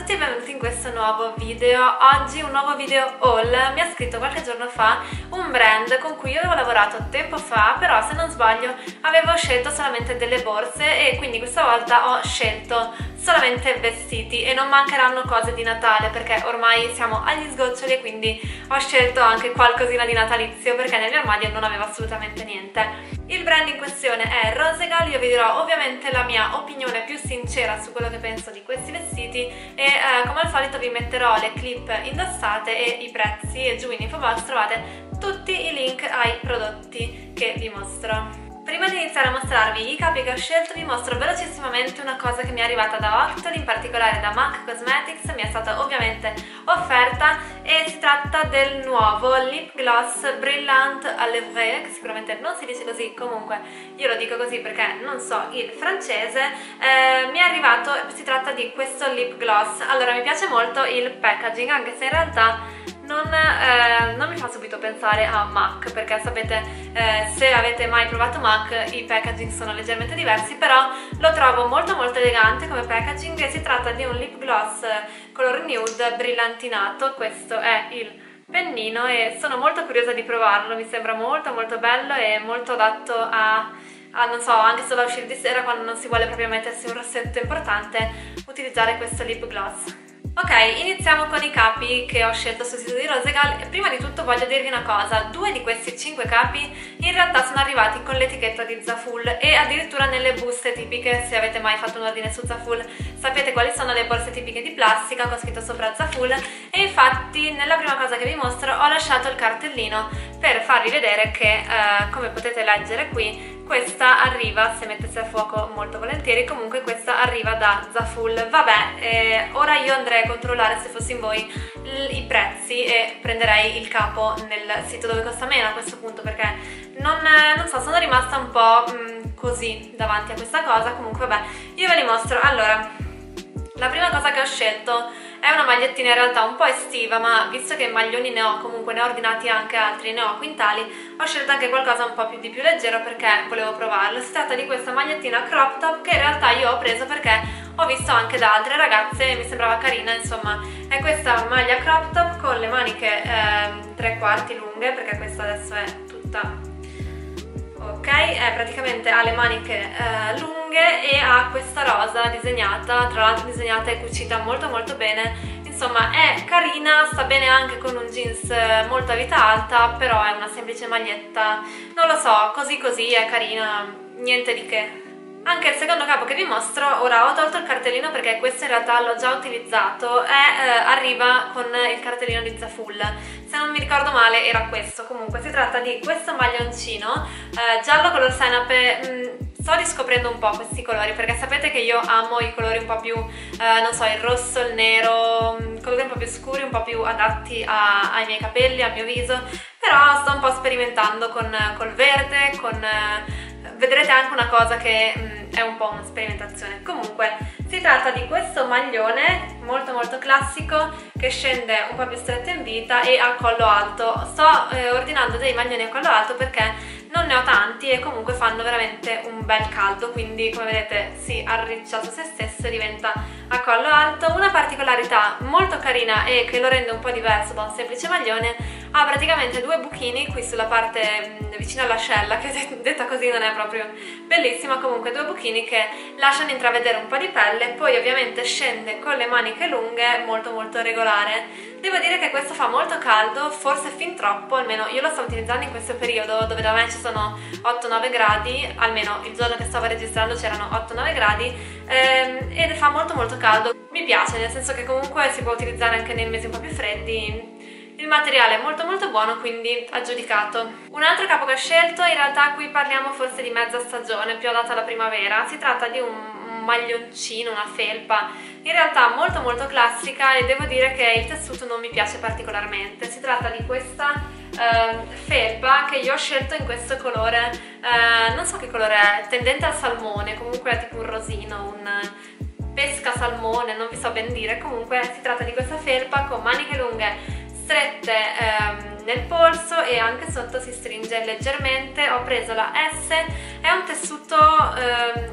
tutti e benvenuti in questo nuovo video. Oggi un nuovo video haul. Mi ha scritto qualche giorno fa un brand con cui io avevo lavorato tempo fa, però se non sbaglio avevo scelto solamente delle borse e quindi questa volta ho scelto solamente vestiti e non mancheranno cose di Natale perché ormai siamo agli sgoccioli e quindi ho scelto anche qualcosina di natalizio perché nel mio armadio non avevo assolutamente niente. Il brand in questione è Rosegal. Io vi dirò ovviamente la mia opinione più sincera su quello che penso di questi vestiti e come al solito vi metterò le clip indossate e i prezzi e giù in info box trovate tutti i link ai prodotti che vi mostro. Prima di iniziare a mostrarvi i capi che ho scelto vi mostro velocissimamente una cosa che mi è arrivata da Octol, in particolare da MAC Cosmetics, mi è stata ovviamente offerta e si tratta del nuovo lip gloss Brillant à Lèvres, che sicuramente non si dice così, comunque io lo dico così perché non so il francese. Mi è arrivato, si tratta di questo lip gloss. Allora mi piace molto il packaging, anche se in realtà non mi fa subito pensare a MAC, perché sapete, se avete mai provato MAC i packaging sono leggermente diversi, però lo trovo molto elegante come packaging e si tratta di un lip gloss color nude brillantinato. Questo è il pennino e sono molto curiosa di provarlo, mi sembra molto bello e molto adatto a non so, anche solo a uscire di sera quando non si vuole proprio mettersi un rossetto importante, utilizzare questo lip gloss. Ok, iniziamo con i capi che ho scelto sul sito di Rosegal e prima di tutto voglio dirvi una cosa: 2 di questi 5 capi in realtà sono arrivati con l'etichetta di Zaful e addirittura nelle buste tipiche. Se avete mai fatto un ordine su Zaful sapete quali sono le borse tipiche di plastica con scritto sopra Zaful, e infatti nella prima cosa che vi mostro ho lasciato il cartellino per farvi vedere che come potete leggere qui questa arriva, se mettesse a fuoco molto volentieri, comunque questa arriva da Zaful. Vabbè, ora io andrei a controllare, se fossi in voi, i prezzi e prenderei il capo nel sito dove costa meno a questo punto, perché non so, sono rimasta un po' così davanti a questa cosa. Comunque vabbè, io ve li mostro. Allora, la prima cosa che ho scelto è una magliettina in realtà un po' estiva, ma visto che maglioni ne ho, comunque ne ho ordinati anche altri, ne ho a quintali, ho scelto anche qualcosa un po' più leggero perché volevo provarlo. Si tratta di questa magliettina crop top che in realtà io ho preso perché ho visto anche da altre ragazze e mi sembrava carina. Insomma, è questa maglia crop top con le maniche 3/4 lunghe, perché questa adesso è tutta ok, praticamente ha le maniche lunghe e ha questa rosa disegnata, tra l'altro disegnata e cucita molto bene. Insomma è carina, sta bene anche con un jeans molto a vita alta, però è una semplice maglietta, non lo so, così è carina, niente di che. Anche il secondo capo che vi mostro, ora ho tolto il cartellino perché questo in realtà l'ho già utilizzato e arriva con il cartellino di Zaful. Se non mi ricordo male era questo. Comunque si tratta di questo maglioncino giallo color senape. Sto riscoprendo un po' questi colori perché sapete che io amo i colori un po' più, non so, il rosso, il nero, colori un po' più scuri, un po' più adatti ai miei capelli, al mio viso, però sto un po' sperimentando col verde, vedrete anche una cosa che è un po' una sperimentazione. Comunque si tratta di questo maglione molto classico che scende un po' più stretto in vita e a collo alto. Sto ordinando dei maglioni a collo alto perché non ne ho tanti e comunque fanno veramente un bel caldo, quindi come vedete si arriccia su se stesso e diventa a collo alto. Una particolarità molto carina e che lo rende un po' diverso da un semplice maglione: ha praticamente 2 buchini qui sulla parte vicino all'ascella, che detta così non è proprio bellissima, comunque 2 buchini che lasciano intravedere un po' di pelle, poi ovviamente scende con le maniche lunghe, molto regolare. Devo dire che questo fa molto caldo, forse fin troppo, almeno io lo sto utilizzando in questo periodo dove da me ci sono 8-9 gradi, almeno il giorno che stavo registrando c'erano 8-9 gradi, ed fa molto caldo. Mi piace, nel senso che comunque si può utilizzare anche nei mesi un po' più freddi. Il materiale è molto buono, quindi aggiudicato. Un altro capo che ho scelto, in realtà qui parliamo forse di mezza stagione, più adatta alla primavera. Si tratta di un maglioncino, una felpa, in realtà molto classica, e devo dire che il tessuto non mi piace particolarmente. Si tratta di questa felpa che io ho scelto in questo colore, non so che colore è, tendente al salmone, comunque è tipo un rosino, un pesca salmone, non vi so ben dire. Comunque si tratta di questa felpa con maniche lunghe strette nel polso e anche sotto si stringe leggermente. Ho preso la S, è un tessuto più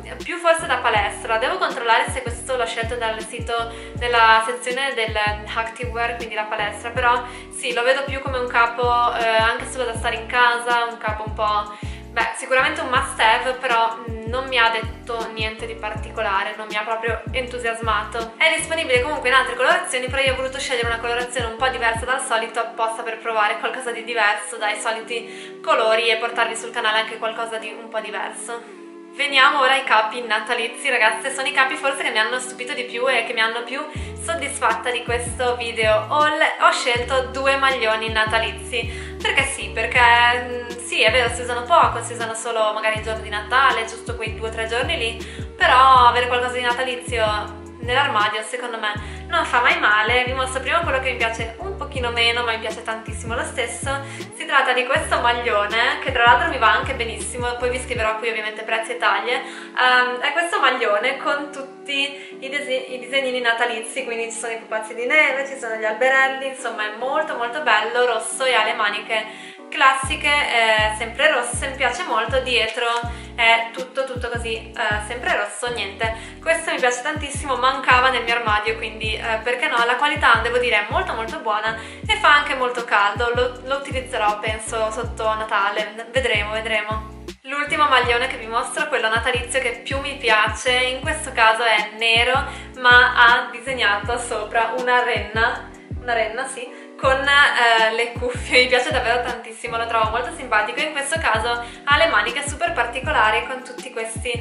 forse da palestra. Devo controllare se questo l'ho scelto dal sito della sezione del activewear, quindi la palestra, però sì, lo vedo più come un capo anche solo da stare in casa, un capo un po'... beh, sicuramente un must have, però non mi ha detto niente di particolare, non mi ha proprio entusiasmato. È disponibile comunque in altre colorazioni, però io ho voluto scegliere una colorazione un po' diversa dal solito apposta per provare qualcosa di diverso dai soliti colori e portarvi sul canale anche qualcosa di un po' diverso. Veniamo ora ai capi natalizi, ragazze. Sono i capi forse che mi hanno stupito di più e che mi hanno più soddisfatta di questo video haul. Ho scelto 2 maglioni natalizi, perché sì, perché sì, è vero, si usano poco, si usano solo magari il giorno di Natale, giusto quei 2 o 3 giorni lì, però avere qualcosa di natalizio nell'armadio secondo me non fa mai male. Vi mostro prima quello che mi piace un pochino meno, ma mi piace tantissimo lo stesso. Si tratta di questo maglione, che tra l'altro mi va anche benissimo, poi vi scriverò qui ovviamente prezzi e taglie. È questo maglione con tutti i disegnini natalizi, quindi ci sono i pupazzi di neve, ci sono gli alberelli, insomma è molto molto bello, rosso, e ha le maniche classiche, sempre rosse, mi piace molto. Dietro è tutto così, sempre rosso, niente, questo mi piace tantissimo, mancava nel mio armadio, quindi perché no. La qualità devo dire è molto molto buona e fa anche molto caldo, lo utilizzerò penso sotto Natale, vedremo. L'ultimo maglione che vi mostro, quello natalizio che più mi piace, in questo caso è nero, ma ha disegnato sopra una renna sì, con le cuffie. Mi piace davvero tantissimo, lo trovo molto simpatico. In questo caso ha le maniche super particolari con tutti questi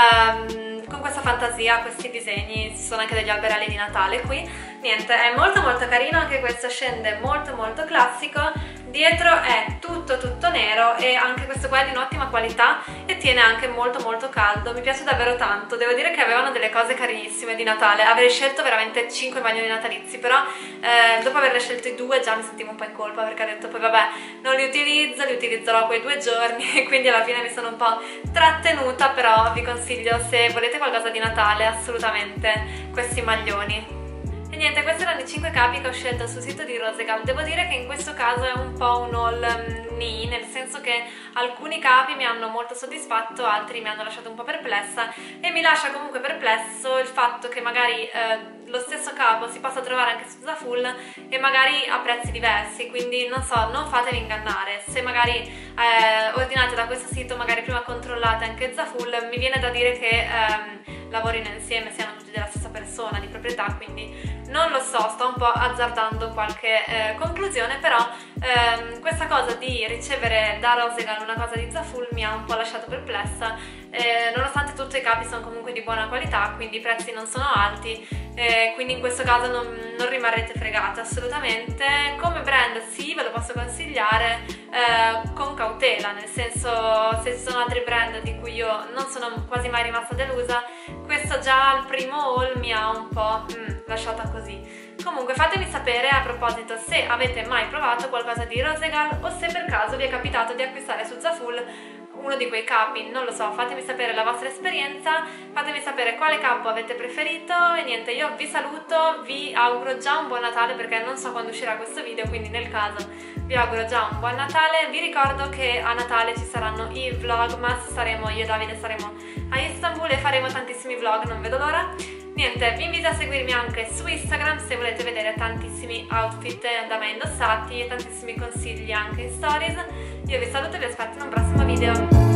con questa fantasia, questi disegni. Ci sono anche degli alberelli di Natale qui. Niente, è molto molto carino, anche questo scende molto molto classico. Dietro è tutto nero e anche questo qua è di un'ottima qualità e tiene anche molto molto caldo. Mi piace davvero tanto. Devo dire che avevano delle cose carinissime di Natale. Avrei scelto veramente 5 maglioni natalizi, però dopo averne scelto 2 già mi sentivo un po' in colpa, perché ho detto poi vabbè, non li utilizzo, li utilizzerò quei 2 giorni e quindi alla fine mi sono un po' trattenuta. Però vi consiglio, se volete qualcosa di Natale, assolutamente questi maglioni. E niente, questi erano i 5 capi che ho scelto sul sito di Rosegal. Devo dire che in questo caso è un po' un haul nì, nel senso che alcuni capi mi hanno molto soddisfatto, altri mi hanno lasciato un po' perplessa, e mi lascia comunque perplesso il fatto che magari lo stesso capo si possa trovare anche su Zaful e magari a prezzi diversi, quindi non so, non fatevi ingannare. Se magari ordinate da questo sito, magari prima controllate anche Zaful. Mi viene da dire che lavorino insieme, siano tutti della stessa persona di proprietà, quindi non lo so, sto un po' azzardando qualche conclusione, però questa cosa di ricevere da Rosegal una cosa di Zaful mi ha un po' lasciato perplessa, nonostante tutto i capi sono comunque di buona qualità, quindi i prezzi non sono alti, quindi in questo caso non rimarrete fregate assolutamente. Come brand sì, ve lo posso consigliare, con cautela, nel senso, se ci sono altri brand di cui io non sono quasi mai rimasta delusa, questo già al primo haul mi ha un po' lasciata così. Comunque fatemi sapere a proposito se avete mai provato qualcosa di Rosegal o se per caso vi è capitato di acquistare su Zaful uno di quei capi, non lo so, fatemi sapere la vostra esperienza, fatemi sapere quale capo avete preferito. E niente, io vi saluto, vi auguro già un buon Natale, perché non so quando uscirà questo video, quindi nel caso vi auguro già un buon Natale. Vi ricordo che a Natale ci saranno i vlogmas, io e Davide saremo a Istanbul e faremo tantissimi vlog, non vedo l'ora. Niente, vi invito a seguirmi anche su Instagram se volete vedere tantissimi outfit da me indossati e tantissimi consigli anche in stories. Io vi saluto e vi aspetto in un prossimo video.